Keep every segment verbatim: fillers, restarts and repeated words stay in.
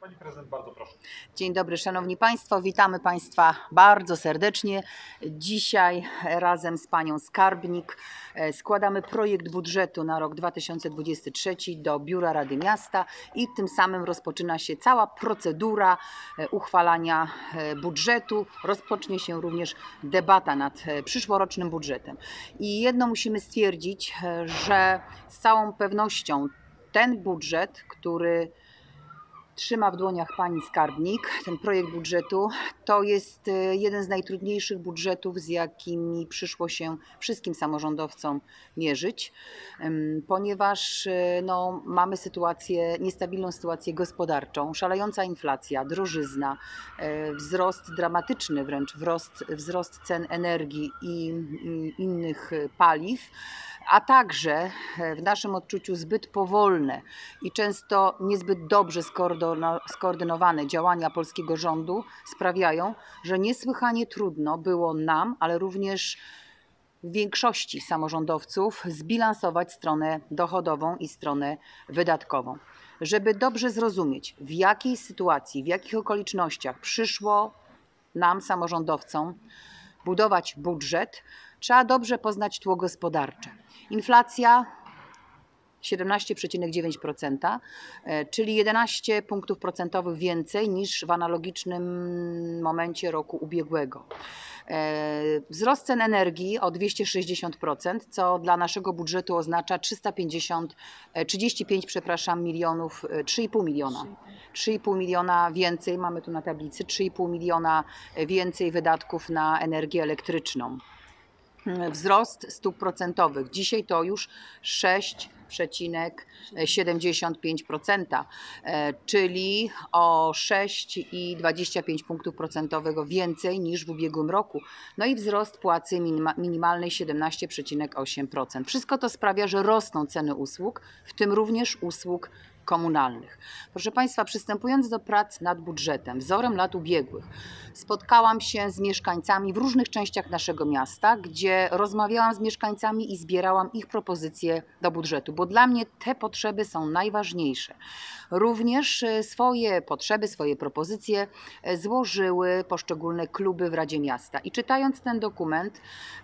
Pani prezydent, bardzo proszę. Dzień dobry, szanowni państwo, witamy państwa bardzo serdecznie. Dzisiaj razem z panią skarbnik składamy projekt budżetu na rok dwa tysiące dwudziesty trzeci do Biura Rady Miasta i tym samym rozpoczyna się cała procedura uchwalania budżetu. Rozpocznie się również debata nad przyszłorocznym budżetem. I jedno musimy stwierdzić, że z całą pewnością ten budżet, który trzyma w dłoniach pani skarbnik, ten projekt budżetu, to jest jeden z najtrudniejszych budżetów, z jakimi przyszło się wszystkim samorządowcom mierzyć, ponieważ no, mamy sytuację, niestabilną sytuację gospodarczą, szalejąca inflacja, drożyzna, wzrost dramatyczny wręcz, wzrost, wzrost cen energii i innych paliw, a także w naszym odczuciu zbyt powolne i często niezbyt dobrze skoordynowane działania polskiego rządu sprawiają, że niesłychanie trudno było nam, ale również większości samorządowców zbilansować stronę dochodową i stronę wydatkową. Żeby dobrze zrozumieć, w jakiej sytuacji, w jakich okolicznościach przyszło nam, samorządowcom, budować budżet, trzeba dobrze poznać tło gospodarcze. Inflacja siedemnaście przecinek dziewięć procent, czyli jedenaście punktów procentowych więcej niż w analogicznym momencie roku ubiegłego. Wzrost cen energii o dwieście sześćdziesiąt procent, co dla naszego budżetu oznacza trzysta pięćdziesiąt, trzydzieści pięć przepraszam, milionów, trzy i pół miliona. trzy i pół miliona więcej, mamy tu na tablicy, trzy i pół miliona więcej wydatków na energię elektryczną. Wzrost stóp procentowych. Dzisiaj to już sześć przecinek siedemdziesiąt pięć procent, czyli o sześć i dwadzieścia pięć punktów procentowego więcej niż w ubiegłym roku. No i wzrost płacy minimalnej siedemnaście przecinek osiem procent. Wszystko to sprawia, że rosną ceny usług, w tym również usług komunalnych. Proszę Państwa, przystępując do prac nad budżetem, wzorem lat ubiegłych, spotkałam się z mieszkańcami w różnych częściach naszego miasta, gdzie rozmawiałam z mieszkańcami i zbierałam ich propozycje do budżetu, bo dla mnie te potrzeby są najważniejsze. Również swoje potrzeby, swoje propozycje złożyły poszczególne kluby w Radzie Miasta. I czytając ten dokument,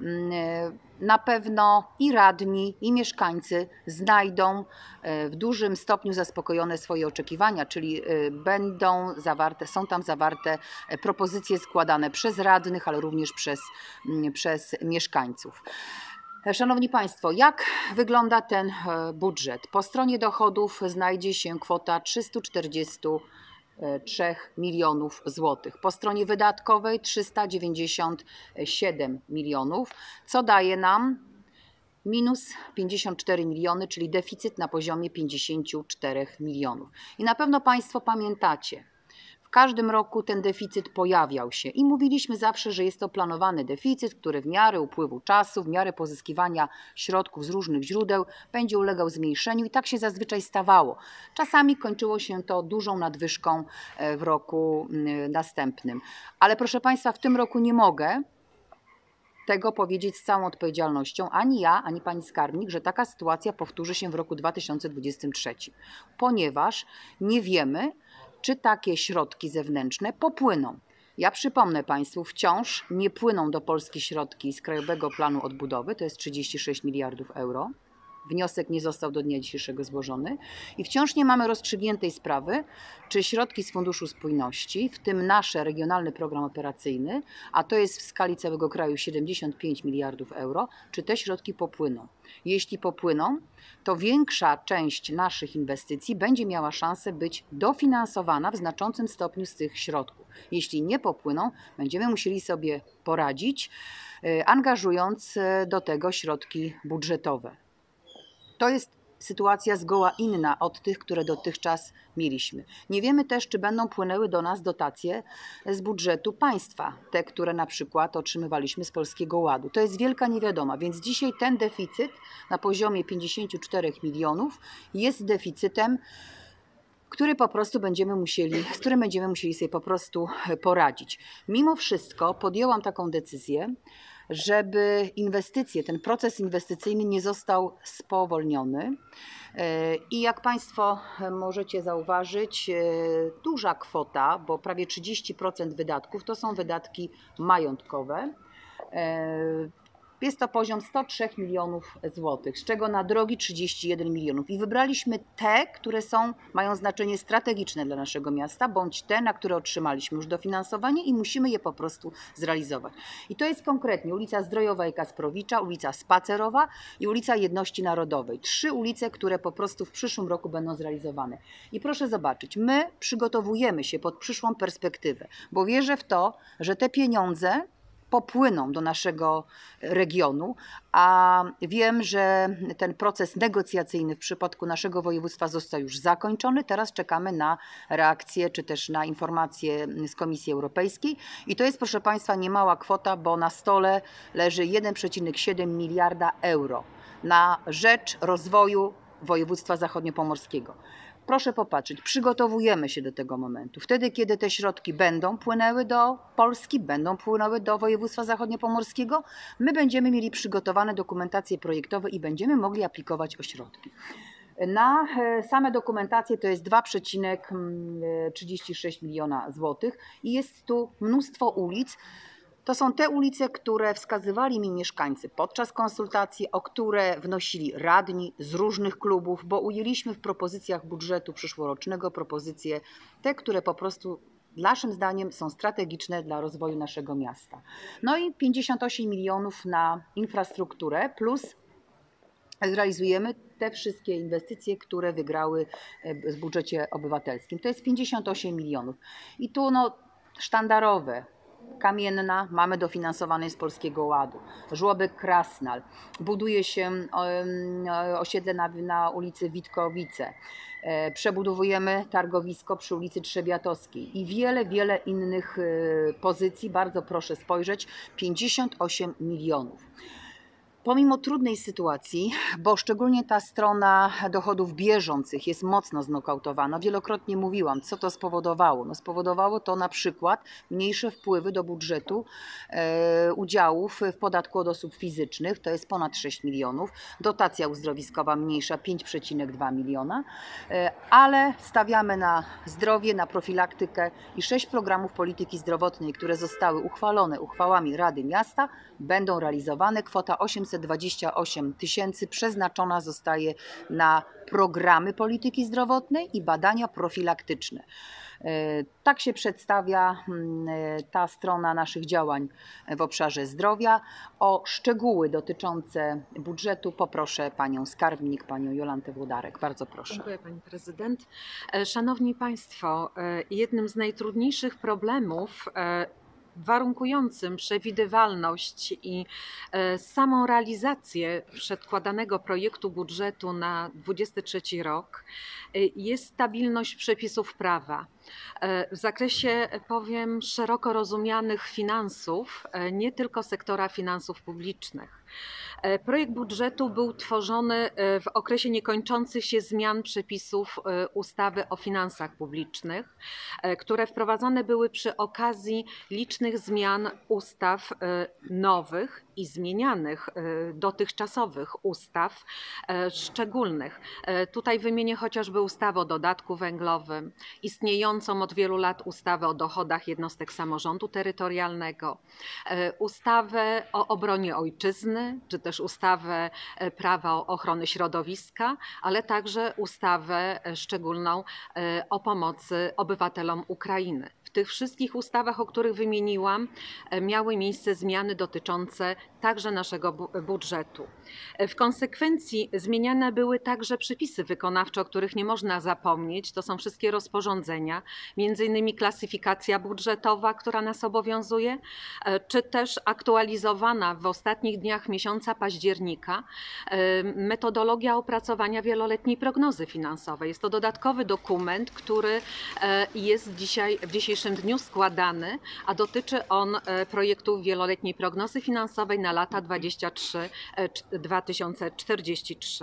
na pewno i radni, i mieszkańcy znajdą w dużym stopniu zaspokojone swoje oczekiwania, czyli będą zawarte, są tam zawarte propozycje składane przez radnych, ale również przez, przez mieszkańców. Szanowni Państwo, jak wygląda ten budżet? Po stronie dochodów znajdzie się kwota trzysta czterdzieści trzy milionów złotych. Po stronie wydatkowej trzysta dziewięćdziesiąt siedem milionów, co daje nam minus pięćdziesiąt cztery miliony, czyli deficyt na poziomie pięćdziesiąt cztery milionów. I na pewno Państwo pamiętacie, w każdym roku ten deficyt pojawiał się i mówiliśmy zawsze, że jest to planowany deficyt, który w miarę upływu czasu, w miarę pozyskiwania środków z różnych źródeł będzie ulegał zmniejszeniu i tak się zazwyczaj stawało. Czasami kończyło się to dużą nadwyżką w roku następnym. Ale proszę Państwa, w tym roku nie mogę tego powiedzieć z całą odpowiedzialnością, ani ja, ani pani skarbnik, że taka sytuacja powtórzy się w roku dwa tysiące dwudziestym trzecim, ponieważ nie wiemy, czy takie środki zewnętrzne popłyną. Ja przypomnę Państwu, wciąż nie płyną do Polski środki z Krajowego Planu Odbudowy, to jest trzydzieści sześć miliardów euro. Wniosek nie został do dnia dzisiejszego złożony i wciąż nie mamy rozstrzygniętej sprawy, czy środki z Funduszu Spójności, w tym nasz regionalny program operacyjny, a to jest w skali całego kraju siedemdziesiąt pięć miliardów euro, czy te środki popłyną. Jeśli popłyną, to większa część naszych inwestycji będzie miała szansę być dofinansowana w znaczącym stopniu z tych środków. Jeśli nie popłyną, będziemy musieli sobie poradzić, angażując do tego środki budżetowe. To jest sytuacja zgoła inna od tych, które dotychczas mieliśmy. Nie wiemy też, czy będą płynęły do nas dotacje z budżetu państwa, te, które na przykład otrzymywaliśmy z Polskiego Ładu. To jest wielka niewiadoma, więc dzisiaj ten deficyt na poziomie pięćdziesiąt cztery milionów jest deficytem, który po prostu będziemy musieli, z którym będziemy musieli sobie po prostu poradzić. Mimo wszystko podjęłam taką decyzję, żeby inwestycje, ten proces inwestycyjny nie został spowolniony. I jak Państwo możecie zauważyć, duża kwota, bo prawie trzydzieści procent wydatków to są wydatki majątkowe. Jest to poziom sto trzy milionów złotych, z czego na drogi trzydzieści jeden milionów. I wybraliśmy te, które są, mają znaczenie strategiczne dla naszego miasta, bądź te, na które otrzymaliśmy już dofinansowanie i musimy je po prostu zrealizować. I to jest konkretnie ulica Zdrojowa i Kasprowicza, ulica Spacerowa i ulica Jedności Narodowej. Trzy ulice, które po prostu w przyszłym roku będą zrealizowane. I proszę zobaczyć, my przygotowujemy się pod przyszłą perspektywę, bo wierzę w to, że te pieniądze popłyną do naszego regionu, a wiem, że ten proces negocjacyjny w przypadku naszego województwa został już zakończony. Teraz czekamy na reakcję czy też na informacje z Komisji Europejskiej i to jest, proszę Państwa, niemała kwota, bo na stole leży jeden przecinek siedem miliarda euro na rzecz rozwoju województwa zachodniopomorskiego. Proszę popatrzeć, przygotowujemy się do tego momentu. Wtedy, kiedy te środki będą płynęły do Polski, będą płynęły do województwa zachodniopomorskiego, my będziemy mieli przygotowane dokumentacje projektowe i będziemy mogli aplikować o środki. Na same dokumentacje to jest dwa przecinek trzydzieści sześć miliona złotych i jest tu mnóstwo ulic. To są te ulice, które wskazywali mi mieszkańcy podczas konsultacji, o które wnosili radni z różnych klubów, bo ujęliśmy w propozycjach budżetu przyszłorocznego propozycje te, które po prostu naszym zdaniem są strategiczne dla rozwoju naszego miasta. No i pięćdziesiąt osiem milionów na infrastrukturę plus zrealizujemy te wszystkie inwestycje, które wygrały w budżecie obywatelskim. To jest pięćdziesiąt osiem milionów. I tu no sztandarowe. Kamienna mamy dofinansowane z Polskiego Ładu. Żłobek Krasnal. Buduje się osiedle na, na ulicy Witkowice. Przebudowujemy targowisko przy ulicy Trzebiatowskiej i wiele, wiele innych pozycji. Bardzo proszę spojrzeć. pięćdziesiąt osiem milionów. Pomimo trudnej sytuacji, bo szczególnie ta strona dochodów bieżących jest mocno znokautowana, wielokrotnie mówiłam, co to spowodowało. No spowodowało to na przykład mniejsze wpływy do budżetu e, udziałów w podatku od osób fizycznych, to jest ponad sześć milionów, dotacja uzdrowiskowa mniejsza pięć przecinek dwa miliona, e, ale stawiamy na zdrowie, na profilaktykę i sześć programów polityki zdrowotnej, które zostały uchwalone uchwałami Rady Miasta, będą realizowane. Kwota osiemset dwadzieścia osiem tysięcy przeznaczona zostaje na programy polityki zdrowotnej i badania profilaktyczne. Tak się przedstawia ta strona naszych działań w obszarze zdrowia. O szczegóły dotyczące budżetu poproszę Panią Skarbnik, Panią Jolantę Włodarek. Bardzo proszę. Dziękuję Pani Prezydent. Szanowni Państwo, jednym z najtrudniejszych problemów warunkującym przewidywalność i samą realizację przedkładanego projektu budżetu na dwudziesty trzeci rok jest stabilność przepisów prawa. W zakresie, powiem, szeroko rozumianych finansów, nie tylko sektora finansów publicznych. Projekt budżetu był tworzony w okresie niekończących się zmian przepisów ustawy o finansach publicznych, które wprowadzane były przy okazji licznych zmian ustaw nowych i zmienianych dotychczasowych ustaw szczególnych. Tutaj wymienię chociażby ustawę o dodatku węglowym, istniejącą od wielu lat ustawę o dochodach jednostek samorządu terytorialnego, ustawę o obronie ojczyzny, czy też ustawę prawa ochrony środowiska, ale także ustawę szczególną o pomocy obywatelom Ukrainy. W tych wszystkich ustawach, o których wymieniłam, miały miejsce zmiany dotyczące także naszego budżetu. W konsekwencji zmieniane były także przepisy wykonawcze, o których nie można zapomnieć. To są wszystkie rozporządzenia, między innymi klasyfikacja budżetowa, która nas obowiązuje, czy też aktualizowana w ostatnich dniach miesiąca października metodologia opracowania wieloletniej prognozy finansowej. Jest to dodatkowy dokument, który jest dzisiaj, w dzisiejszym dniu składany, a dotyczy on projektu wieloletniej prognozy finansowej na lata dwa tysiące trzydziesty trzy do dwa tysiące czterdziesty trzy.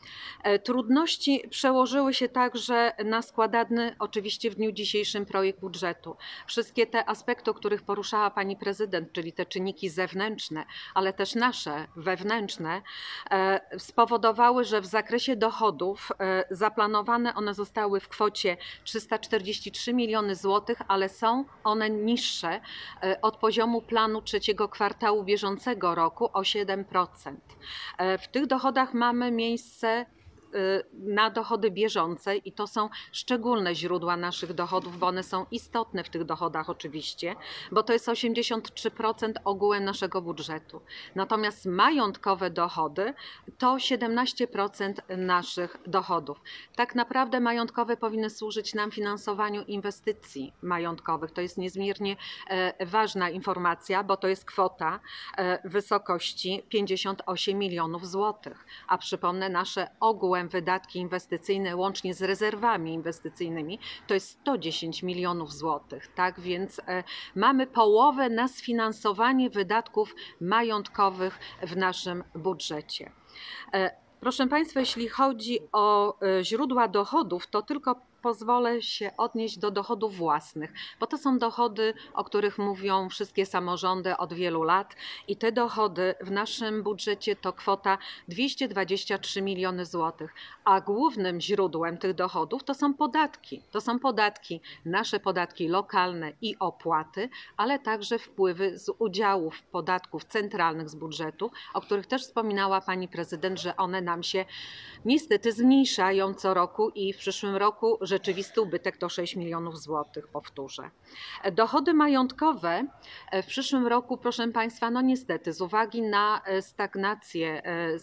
E, Trudności przełożyły się także na składany oczywiście w dniu dzisiejszym projekt budżetu. Wszystkie te aspekty, o których poruszała pani prezydent, czyli te czynniki zewnętrzne, ale też nasze wewnętrzne, e, spowodowały, że w zakresie dochodów e, zaplanowane one zostały w kwocie trzysta czterdzieści trzy miliony złotych, ale są one niższe e, od poziomu planu trzeciego kwartału bieżącego roku o siedem procent. E, W tych dochodach mamy miejsce na dochody bieżące i to są szczególne źródła naszych dochodów, bo one są istotne w tych dochodach oczywiście, bo to jest osiemdziesiąt trzy procent ogółem naszego budżetu. Natomiast majątkowe dochody to siedemnaście procent naszych dochodów. Tak naprawdę majątkowe powinny służyć nam finansowaniu inwestycji majątkowych. To jest niezmiernie ważna informacja, bo to jest kwota w wysokości pięćdziesiąt osiem milionów złotych. A przypomnę, nasze ogółem wydatki inwestycyjne łącznie z rezerwami inwestycyjnymi to jest sto dziesięć milionów złotych. Tak więc e, mamy połowę na sfinansowanie wydatków majątkowych w naszym budżecie. E, Proszę Państwa, jeśli chodzi o e, źródła dochodów, to tylko pozwolę się odnieść do dochodów własnych, bo to są dochody, o których mówią wszystkie samorządy od wielu lat i te dochody w naszym budżecie to kwota dwieście dwadzieścia trzy miliony złotych, a głównym źródłem tych dochodów to są podatki. To są podatki, nasze podatki lokalne i opłaty, ale także wpływy z udziałów podatków centralnych z budżetu, o których też wspominała pani prezydent, że one nam się niestety zmniejszają co roku i w przyszłym roku rzeczywisty ubytek to sześć milionów złotych, powtórzę. Dochody majątkowe w przyszłym roku, proszę Państwa, no niestety z uwagi na stagnację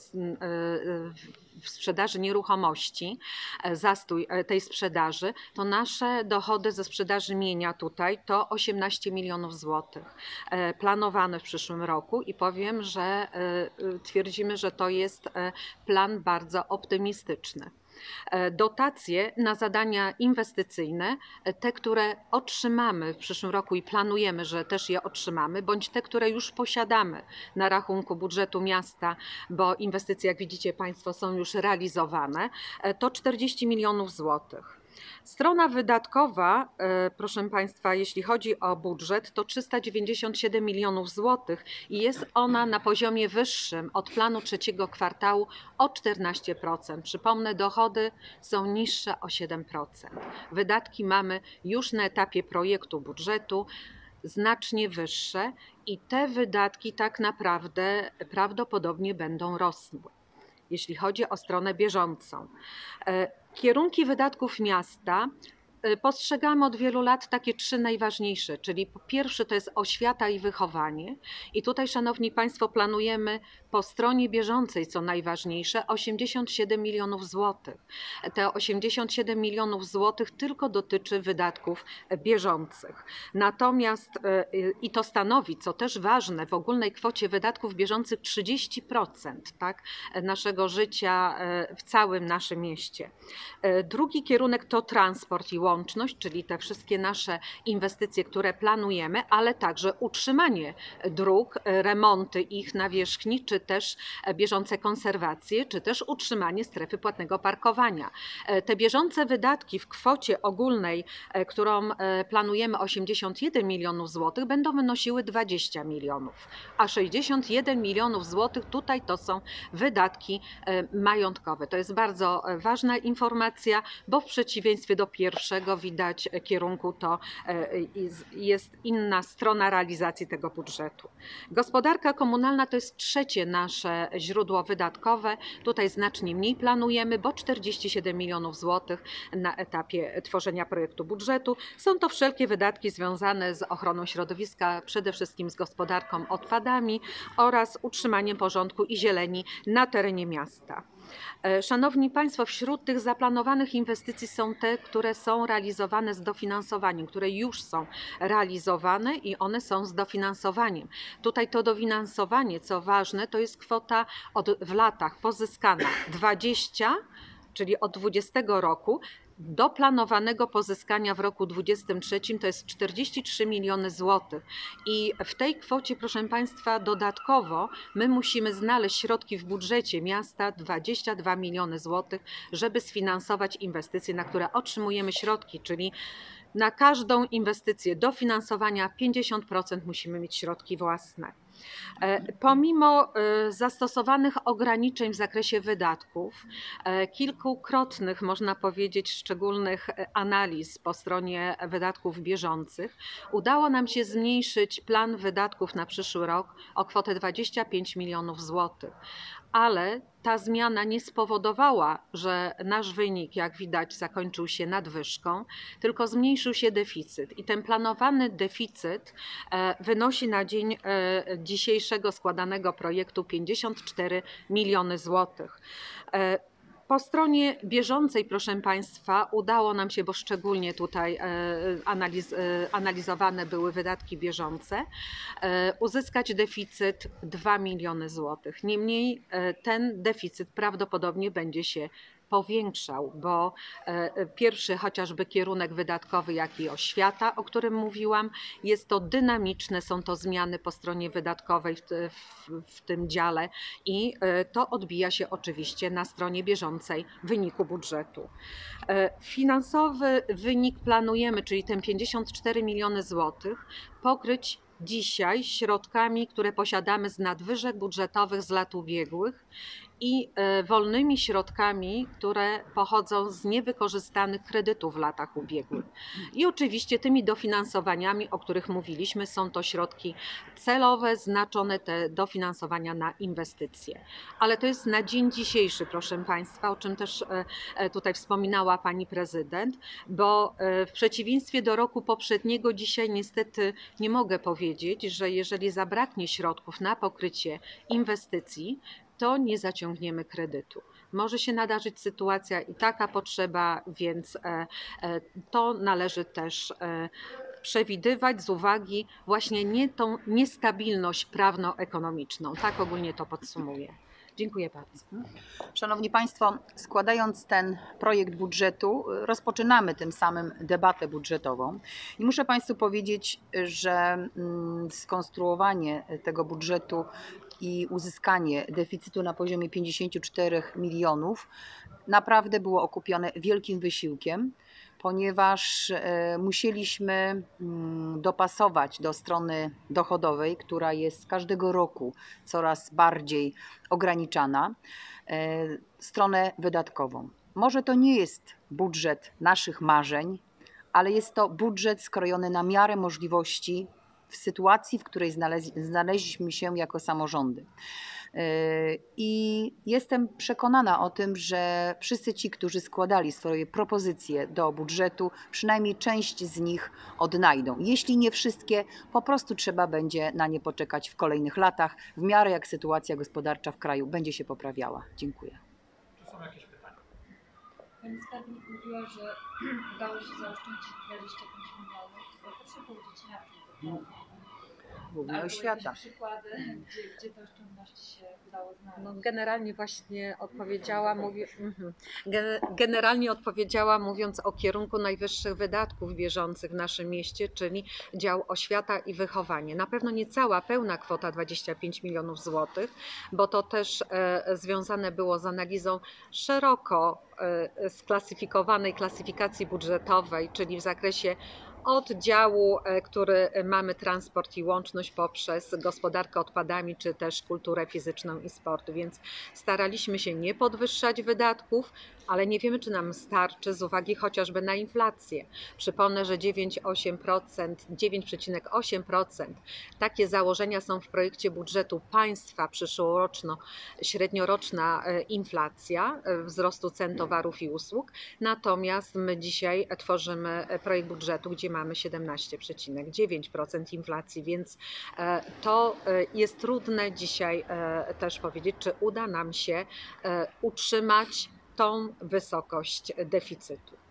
w sprzedaży nieruchomości, zastój tej sprzedaży, to nasze dochody ze sprzedaży mienia tutaj to osiemnaście milionów złotych planowane w przyszłym roku i powiem, że twierdzimy, że to jest plan bardzo optymistyczny. Dotacje na zadania inwestycyjne, te, które otrzymamy w przyszłym roku i planujemy, że też je otrzymamy, bądź te, które już posiadamy na rachunku budżetu miasta, bo inwestycje, jak widzicie Państwo, są już realizowane, to czterdzieści milionów złotych. Strona wydatkowa, proszę Państwa, jeśli chodzi o budżet, to trzysta dziewięćdziesiąt siedem milionów złotych i jest ona na poziomie wyższym od planu trzeciego kwartału o czternaście procent. Przypomnę, dochody są niższe o siedem procent. Wydatki mamy już na etapie projektu budżetu znacznie wyższe i te wydatki tak naprawdę prawdopodobnie będą rosły, jeśli chodzi o stronę bieżącą. Kierunki wydatków miasta postrzegamy od wielu lat takie trzy najważniejsze, czyli po pierwsze to jest oświata i wychowanie i tutaj, Szanowni Państwo, planujemy po stronie bieżącej, co najważniejsze, osiemdziesiąt siedem milionów złotych. Te osiemdziesiąt siedem milionów złotych tylko dotyczy wydatków bieżących. Natomiast i to stanowi, co też ważne, w ogólnej kwocie wydatków bieżących trzydzieści procent, tak, naszego życia w całym naszym mieście. Drugi kierunek to transport i łączność, czyli te wszystkie nasze inwestycje, które planujemy, ale także utrzymanie dróg, remonty ich nawierzchni, czy też bieżące konserwacje, czy też utrzymanie strefy płatnego parkowania. Te bieżące wydatki w kwocie ogólnej, którą planujemy osiemdziesiąt jeden milionów złotych, będą wynosiły dwadzieścia milionów, a sześćdziesiąt jeden milionów złotych tutaj to są wydatki majątkowe. To jest bardzo ważna informacja, bo w przeciwieństwie do pierwszego widać kierunku, to jest inna strona realizacji tego budżetu. Gospodarka komunalna to jest trzecie nasze źródło wydatkowe. Tutaj znacznie mniej planujemy, bo czterdzieści siedem milionów złotych na etapie tworzenia projektu budżetu. Są to wszelkie wydatki związane z ochroną środowiska, przede wszystkim z gospodarką odpadami oraz utrzymaniem porządku i zieleni na terenie miasta. Szanowni Państwo, wśród tych zaplanowanych inwestycji są te, które są realizowane z dofinansowaniem, które już są realizowane i one są z dofinansowaniem. Tutaj to dofinansowanie, co ważne, to jest kwota od, w latach pozyskana dwadzieścia, czyli od dwudziestego roku, do planowanego pozyskania w roku dwudziestym trzecim to jest czterdzieści trzy miliony złotych i w tej kwocie, proszę Państwa, dodatkowo my musimy znaleźć środki w budżecie miasta dwadzieścia dwa miliony złotych, żeby sfinansować inwestycje, na które otrzymujemy środki, czyli na każdą inwestycję dofinansowania pięćdziesiąt procent musimy mieć środki własne. Pomimo zastosowanych ograniczeń w zakresie wydatków, kilkukrotnych, można powiedzieć, szczególnych analiz po stronie wydatków bieżących, udało nam się zmniejszyć plan wydatków na przyszły rok o kwotę dwadzieścia pięć milionów złotych. Ale ta zmiana nie spowodowała, że nasz wynik, jak widać, zakończył się nadwyżką, tylko zmniejszył się deficyt. I ten planowany deficyt wynosi na dzień dzisiejszego składanego projektu pięćdziesiąt cztery miliony złotych. Po stronie bieżącej, proszę Państwa, udało nam się, bo szczególnie tutaj analiz, analizowane były wydatki bieżące, uzyskać deficyt dwa miliony złotych. Niemniej ten deficyt prawdopodobnie będzie się powiększał, bo pierwszy chociażby kierunek wydatkowy, jak i oświata, o którym mówiłam, jest to dynamiczne, są to zmiany po stronie wydatkowej w, w, w tym dziale i to odbija się oczywiście na stronie bieżącej wyniku budżetu. Finansowy wynik planujemy, czyli ten pięćdziesiąt cztery miliony złotych, pokryć dzisiaj środkami, które posiadamy z nadwyżek budżetowych z lat ubiegłych i wolnymi środkami, które pochodzą z niewykorzystanych kredytów w latach ubiegłych. I oczywiście tymi dofinansowaniami, o których mówiliśmy, są to środki celowe, znaczone te dofinansowania na inwestycje. Ale to jest na dzień dzisiejszy, proszę Państwa, o czym też tutaj wspominała Pani Prezydent, bo w przeciwieństwie do roku poprzedniego dzisiaj niestety nie mogę powiedzieć, że jeżeli zabraknie środków na pokrycie inwestycji, to nie zaciągniemy kredytu. Może się nadarzyć sytuacja i taka potrzeba, więc to należy też przewidywać z uwagi właśnie nie tą niestabilność prawno-ekonomiczną. Tak ogólnie to podsumuję. Dziękuję bardzo. Szanowni Państwo, składając ten projekt budżetu, rozpoczynamy tym samym debatę budżetową. I muszę Państwu powiedzieć, że skonstruowanie tego budżetu i uzyskanie deficytu na poziomie pięćdziesięciu czterech milionów naprawdę było okupione wielkim wysiłkiem, ponieważ musieliśmy dopasować do strony dochodowej, która jest każdego roku coraz bardziej ograniczana, stronę wydatkową. Może to nie jest budżet naszych marzeń, ale jest to budżet skrojony na miarę możliwości w sytuacji, w której znaleźliśmy się jako samorządy. I jestem przekonana o tym, że wszyscy ci, którzy składali swoje propozycje do budżetu, przynajmniej część z nich odnajdą. Jeśli nie wszystkie, po prostu trzeba będzie na nie poczekać w kolejnych latach, w miarę jak sytuacja gospodarcza w kraju będzie się poprawiała. Dziękuję. Czy są jakieś pytania? Pani skarbnik mówiła, że udało się zaoszczędzić dwadzieścia pięć milionów. Proszę powiedzieć, jakie to Głównie oświata. przykłady, gdzie, gdzie te oszczędności się udało znaleźć? No, generalnie właśnie odpowiedziała, mówi, generalnie odpowiedziała mówiąc o kierunku najwyższych wydatków bieżących w naszym mieście, czyli dział oświata i wychowanie. Na pewno nie cała pełna kwota dwadzieścia pięć milionów złotych, bo to też e, związane było z analizą szeroko e, sklasyfikowanej klasyfikacji budżetowej, czyli w zakresie od działu, który mamy transport i łączność poprzez gospodarkę odpadami, czy też kulturę fizyczną i sport. Więc staraliśmy się nie podwyższać wydatków, ale nie wiemy, czy nam starczy z uwagi chociażby na inflację. Przypomnę, że dziewięć przecinek osiem procent, dziewięć przecinek osiem procent takie założenia są w projekcie budżetu państwa przyszłoroczno, średnioroczna inflacja wzrostu cen towarów i usług. Natomiast my dzisiaj tworzymy projekt budżetu, gdzie mamy siedemnaście przecinek dziewięć procent inflacji, więc to jest trudne dzisiaj też powiedzieć, czy uda nam się utrzymać tą wysokość deficytu.